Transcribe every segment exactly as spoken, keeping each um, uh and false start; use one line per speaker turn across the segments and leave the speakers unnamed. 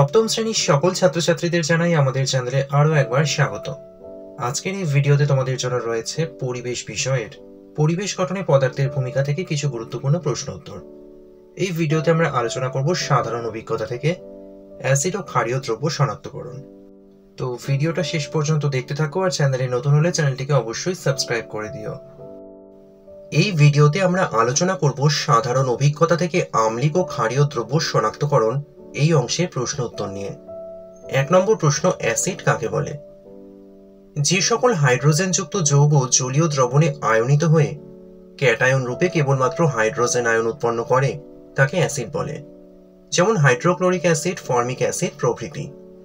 সপ্তম শ্রেণীর সকল ছাত্রছাত্রীদের জানাই আমাদের চ্যানেলে আরো একবার স্বাগত। আজকের এই ভিডিওতে তোমাদের জন্য রয়েছে পরিবেশ বিষয়ের পরিবেশ গঠনে পদার্থের ভূমিকা থেকে কিছু গুরুত্বপূর্ণ প্রশ্ন উত্তর। এই ভিডিওতে আমরা আলোচনা করব সাধারণ অভিজ্ঞতা থেকে অ্যাসিড ও ক্ষারীয় দ্রব্য শনাক্তকরণ। তো ভিডিওটা শেষ পর্যন্ত দেখতে থাকো, আর চ্যানেলে নতুন হলে চ্যানেলটিকে অবশ্যই সাবস্ক্রাইব করে দিও। এই ভিডিওতে আমরা আলোচনা করব সাধারণ অভিজ্ঞতা থেকে আম্লিক ও ক্ষারীয় দ্রব্য শনাক্তকরণ এই অংশের প্রশ্ন উত্তর নিয়ে। এক নম্বর প্রশ্ন, অ্যাসিড কাকে বলে? যে সকল হাইড্রোজেনযুক্ত যৌগ জলীয় দ্রবণে আয়নিত হয়ে ক্যাটায়ন রূপে কেবলমাত্র হাইড্রোজেন আয়ন উৎপন্ন করে তাকে অ্যাসিড বলে, যেমন হাইড্রোক্লোরিক অ্যাসিড, ফর্মিক অ্যাসিড প্রভৃতি।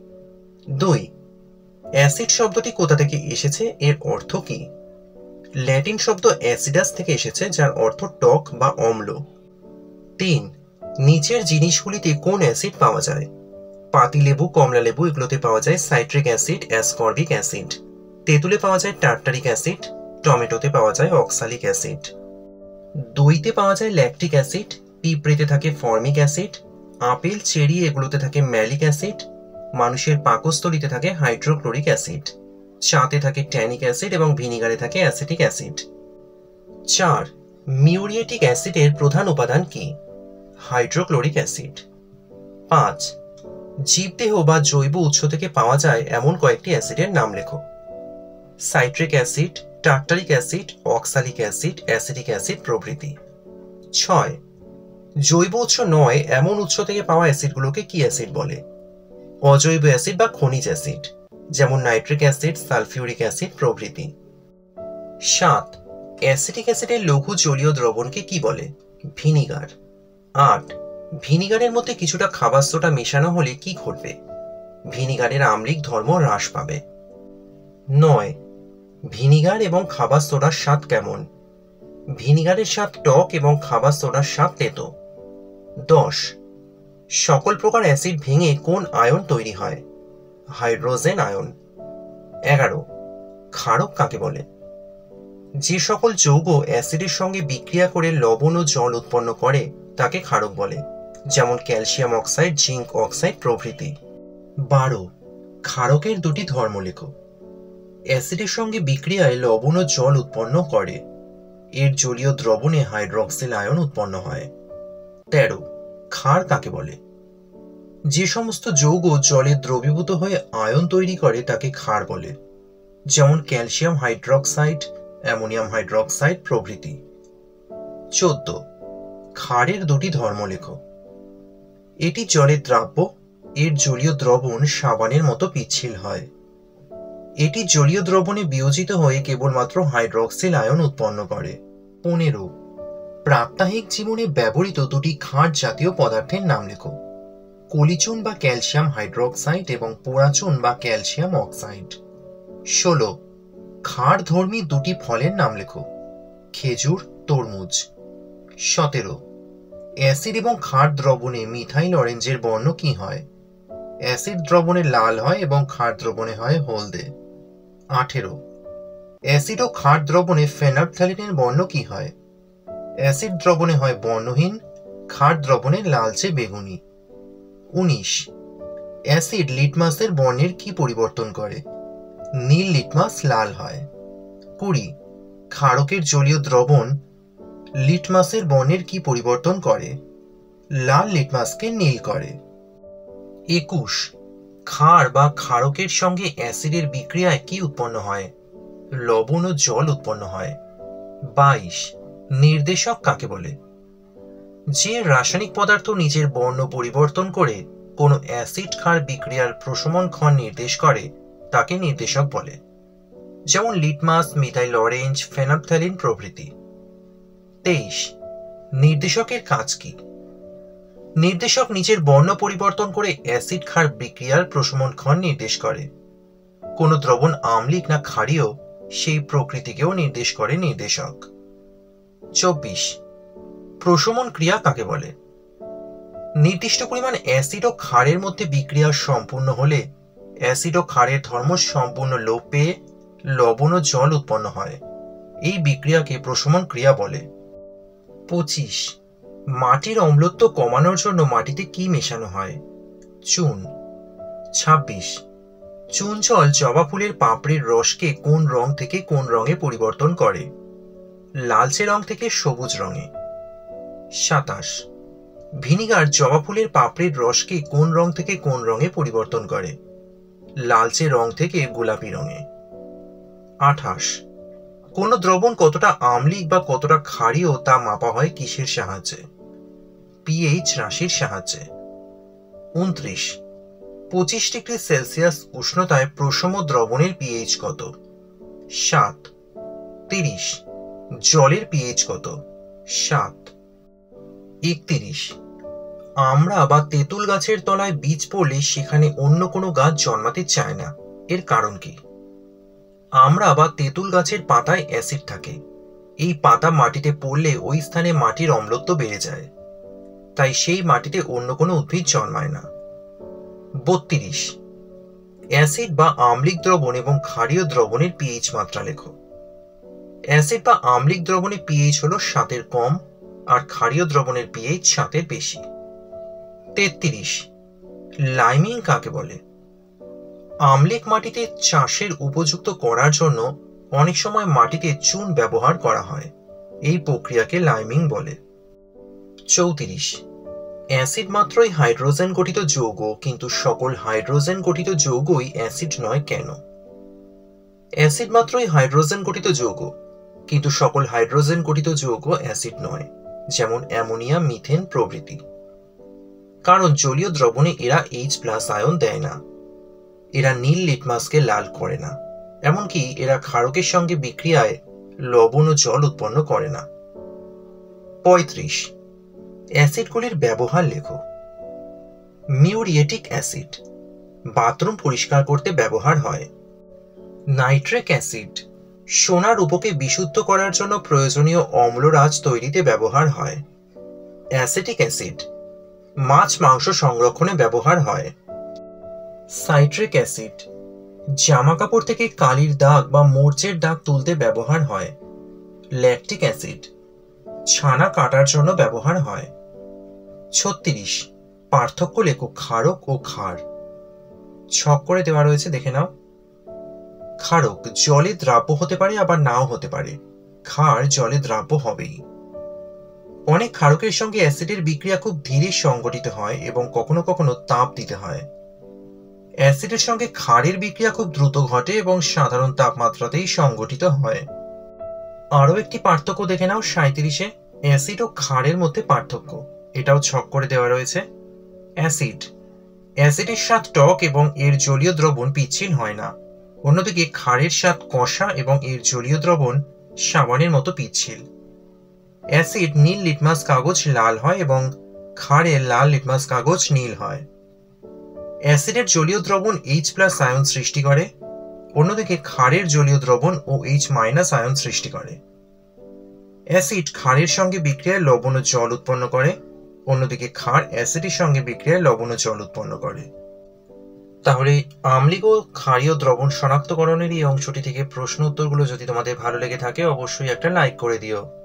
দুই, অ্যাসিড শব্দটি কোথা থেকে এসেছে, এর অর্থ কি? ল্যাটিন শব্দ অ্যাসিডাস থেকে এসেছে, যার অর্থ টক বা অম্ল। তিন, নিচের জিনিসগুলিতে কোন অ্যাসিড পাওয়া যায়? পাতিলেবু, কমলা লেবু এগুলোতে পাওয়া যায় সাইট্রিক অ্যাসিড, অ্যাসকর্বিক অ্যাসিড। তেঁতুলে পাওয়া যায় টার্টারিক অ্যাসিড, টমেটোতে পাওয়া যায় অক্সালিক অ্যাসিড। দইতে পাওয়া যায় ল্যাকটিক অ্যাসিড, পিঁপড়েতে থাকে ফর্মিক অ্যাসিড, আপেল, চেরি এগুলোতে থাকে ম্যালিক অ্যাসিড, মানুষের পাকস্থলীতে থাকে হাইড্রোক্লোরিক অ্যাসিড, চাতে থাকে ট্যানিক অ্যাসিড এবং ভিনিগারে থাকে অ্যাসিটিক অ্যাসিড। চার, মিউরিয়েটিক অ্যাসিডের প্রধান উপাদান কি? Hydrochloric acid. পাঁচ, জীবদেহ বা জৈব উৎস থেকে পাওয়া যায় এমন কয়েকটি অ্যাসিডের নাম লেখো। Citric acid, tartaric acid, oxalic acid, acetic acid প্রভৃতি। ছয়, জৈব উৎস নয় এমন উৎস থেকে পাওয়া অ্যাসিডগুলোকে কি অ্যাসিড বলে? অজৈব অ্যাসিড বা খনিজ অ্যাসিড, যেমন নাইট্রিক অ্যাসিড, সালফিউরিক অ্যাসিড প্রভৃতি। সাত, অ্যাসিটিক অ্যাসিডের লঘু জলীয় দ্রবণকে কি বলে? ভিনিগার। আট, ভিনিগারের মধ্যে কিছুটা খাবার সোডা মেশানো হলে কি ঘটবে? ভিনিগারের আম্লিক ধর্ম হ্রাস পাবে। নয়, ভিনিগার এবং খাবার সোডার স্বাদ কেমন? ভিনিগারের স্বাদ টক এবং খাবার সোডার স্বাদ তেতো। দশ, সকল প্রকার অ্যাসিড ভেঙে কোন আয়ন তৈরি হয়? Hydrogen ion. এগারো, ক্ষারক কাকে বলে? যে সকল যৌগ অ্যাসিডের সঙ্গে বিক্রিয়া করে লবণ ও জল উৎপন্ন করে তাকে ক্ষারক বলে, যেমন ক্যালসিয়াম অক্সাইড, জিঙ্ক অক্সাইড প্রভৃতি। বারো, ক্ষারকের দুটি ধর্ম লেখো। অ্যাসিডের সঙ্গে বিক্রিয়ায় লবণ ও জল উৎপন্ন করে, এর জলীয় দ্রবণে হাইড্রক্সিল আয়ন উৎপন্ন হয়। তেরো, ক্ষার কাকে বলে? যে সমস্ত যৌগ জলে দ্রবীভূত হয়ে আয়ন তৈরি করে তাকে ক্ষার বলে, যেমন ক্যালসিয়াম হাইড্রক্সাইড, অ্যামোনিয়াম হাইড্রক্সাইড প্রভৃতি। চোদ্দ, ক্ষারের দুটি ধর্ম লেখো। এটি জলের দ্রাব্য, এর জলীয় দ্রবণ সাবানের মতো পিচ্ছিল হয়। এটি জলীয় দ্রবণে বিয়োজিত হয়ে কেবলমাত্র হাইড্রক্সিল আয়ন উৎপন্ন করে। পনেরো, প্রাত্যহিক জীবনে ব্যবহৃত দুটি ক্ষার জাতীয় পদার্থের নাম লেখো। কলিচুন বা ক্যালসিয়াম হাইড্রক্সাইড এবং পোড়াচুন বা ক্যালসিয়াম অক্সাইড। ষোলো, ক্ষার ধর্মী দুটি ফলের নাম লেখো। খেজুর, তরমুজ। সতেরো, অ্যাসিড এবং ক্ষার দ্রবণে মিথাইল অরেঞ্জের বর্ণ কি হয়? অ্যাসিড দ্রবণে লাল হয় এবং ক্ষার দ্রবণে হয় হলদে। আঠেরো, অ্যাসিড ও ক্ষার দ্রবণে ফেনপথ্যালিনের বর্ণ কি হয়? অ্যাসিড দ্রবণে হয় বর্ণহীন, ক্ষার দ্রবণে লালচে বেগুনি। উনিশ, অ্যাসিড লিটমাসের বর্ণের কি পরিবর্তন করে? নীল লিটমাস লাল হয়। কুড়ি, ক্ষারকের জলীয় দ্রবণ লিটমাসের বর্ণের কি পরিবর্তন করে? লাল লিটমাসকে নীল করে। একুশ, ক্ষার বা ক্ষারকের সঙ্গে অ্যাসিডের বিক্রিয়ায় কি উৎপন্ন হয়? লবণ ও জল উৎপন্ন হয়। বাইশ, নির্দেশক কাকে বলে? যে রাসায়নিক পদার্থ নিজের বর্ণ পরিবর্তন করে কোনো অ্যাসিড ক্ষার বিক্রিয়ার প্রশমন ক্ষণ নির্দেশ করে তাকে নির্দেশক বলে, যেমন লিটমাস, মিথাইল অরেঞ্জ, ফেনপথ্যালিন প্রভৃতি। তেইশ, নির্দেশকের কাজ কি? নির্দেশক নিজের বর্ণ পরিবর্তন করে অ্যাসিড ক্ষার বিক্রিয়ার প্রশমন ক্ষণ নির্দেশ করে। কোনো দ্রবণ আম্লিক না ক্ষারীয় সেই প্রকৃতিকেও নির্দেশ করে নির্দেশক। চব্বিশ, প্রশমন ক্রিয়া কাকে বলে? নির্দিষ্ট পরিমাণ অ্যাসিড ও ক্ষারের মধ্যে বিক্রিয়া সম্পূর্ণ হলে অ্যাসিড ও ক্ষারের ধর্ম সম্পূর্ণ লোপ পেয়ে লবণ ও জল উৎপন্ন হয়, এই বিক্রিয়াকে প্রশমন ক্রিয়া বলে। পঁচিশ, মাটির অম্লত্ব কমানোর জন্য মাটিতে কি মেশানো হয়? চুন। ছাব্বিশ। চুন জল জবা ফুলের পাপড়ির রসকে কোন রং থেকে কোন রঙে পরিবর্তন করে? লালচে রং থেকে সবুজ রঙে। সাতাশ। ভিনিগার জবা ফুলের পাপড়ির রসকে কোন রং থেকে কোন রঙে পরিবর্তন করে? লালচে রং থেকে গোলাপি রঙে। আঠাশ। কোন দ্রবণ কতটা আম্লিক বা কতটা ক্ষারীয় তা মাপা হয় কিসের সাহায্যে? পিএইচ রাশির সাহায্যে। উনত্রিশ। পঁচিশ ডিগ্রি সেলসিয়াস উষ্ণতায় প্রশম দ্রবণের পিএইচ কত? সাত। তিরিশ। জলের পিএইচ কত? সাত। একত্রিশ। আমড়া বা তেঁতুল গাছের তলায় বীজ পড়লে সেখানে অন্য কোনো গাছ জন্মাতে চায় না, এর কারণ কি? আমড়া বা তেঁতুল গাছের পাতায় অ্যাসিড থাকে। এই পাতা মাটিতে পড়লে ওই স্থানে মাটির অম্লত্ব বেড়ে যায়, তাই সেই মাটিতে অন্য কোনো উদ্ভিদ জন্মায় না। বত্রিশ। অ্যাসিড বা আম্লিক দ্রবণ এবং ক্ষারীয় দ্রবণের পিএইচ মাত্রা লেখো। অ্যাসিড বা আম্লিক দ্রবণের পিএইচ হলো সাতের কম আর ক্ষারীয় দ্রবণের পিএইচ সাতের বেশি। তেত্রিশ। লাইমিং কাকে বলে? আম্লিক মাটিতে চাষের উপযুক্ত করার জন্য অনেক সময় মাটিতে চুন ব্যবহার করা হয়, এই প্রক্রিয়াকে লাইমিং বলে। চৌত্রিশ। অ্যাসিড মাত্রই হাইড্রোজেন গঠিত যৌগ, কিন্তু সকল হাইড্রোজেন গঠিত যৌগই অ্যাসিড নয় কেন? অ্যাসিড মাত্রই হাইড্রোজেন গঠিত যৌগ, কিন্তু সকল হাইড্রোজেন গঠিত যৌগ অ্যাসিড নয়, যেমন অ্যামোনিয়া, মিথেন প্রভৃতি। কারণ জলীয় দ্রবণে এরা এইচ প্লাস আয়ন দেয় না, এরা নীল লিটমাসকে লাল করে না, এমনকি এরা ক্ষারকের সঙ্গে বিক্রিয়ায় লবণ ও জল উৎপন্ন করে না। পঁয়ত্রিশ। অ্যাসিডগুলির ব্যবহার লেখো। মিউরিয়েটিক অ্যাসিড বাথরুম পরিষ্কার করতে ব্যবহার হয়। নাইট্রিক অ্যাসিড সোনা রূপকে বিশুদ্ধ করার জন্য প্রয়োজনীয় অম্লরাজ তৈরিতে ব্যবহার হয়। অ্যাসিটিক অ্যাসিড মাছ মাংস সংরক্ষণে ব্যবহার হয়। সাইট্রিক অ্যাসিড জামা কাপড় থেকে কালির দাগ বা মরচের দাগ তুলতে ব্যবহার হয়। ল্যাকটিক অ্যাসিড ছানা কাটার জন্য ব্যবহার হয়। ছত্রিশ। পার্থক্য লেখো ক্ষারক ও ক্ষার। ছক করে দেওয়া রয়েছে, দেখে নাও। ক্ষারক জলে দ্রাব্য হতে পারে আবার নাও হতে পারে, ক্ষার জলে দ্রাব্য হবেই। অনেক ক্ষারকের সঙ্গে অ্যাসিডের বিক্রিয়া খুব ধীরে সংঘটিত হয় এবং কখনো কখনো তাপ দিতে হয়। অ্যাসিডের সঙ্গে ক্ষারের বিক্রিয়া খুব দ্রুত ঘটে এবং সাধারণ তাপমাত্রাতেই সংঘটিত হয়। আরও একটি পার্থক্য দেখে নাও সাঁইত্রিশে, অ্যাসিড ও ক্ষারের মধ্যে পার্থক্য, এটাও ছক করে দেওয়া রয়েছে। অ্যাসিড অ্যাসিডের স্বাদ টক এবং এর জলীয় দ্রবণ পিচ্ছিল হয় না, অন্যদিকে ক্ষারের স্বাদ কষা এবং এর জলীয় দ্রবণ সাবানের মতো পিচ্ছিল। অ্যাসিড নীল লিটমাস কাগজ লাল হয় এবং ক্ষারের লাল লিটমাস কাগজ নীল হয়। অ্যাসিডের জলীয় দ্রবণ এইচ প্লাস আয়ন সৃষ্টি করে, অন্যদিকে ক্ষারের জলীয় দ্রবণ ও এইচ মাইনাস আয়ন সৃষ্টি করে। অ্যাসিড ক্ষারের সঙ্গে বিক্রিয়ায় লবণ ও জল উৎপন্ন করে, অন্যদিকে ক্ষার অ্যাসিডের সঙ্গে বিক্রিয়ায় লবণ ও জল উৎপন্ন করে। তাহলে আম্লিক ও ক্ষারীয় দ্রবণ শনাক্তকরণের এই অংশটি থেকে প্রশ্ন উত্তরগুলো যদি তোমাদের ভালো লেগে থাকে অবশ্যই একটা লাইক করে দিও।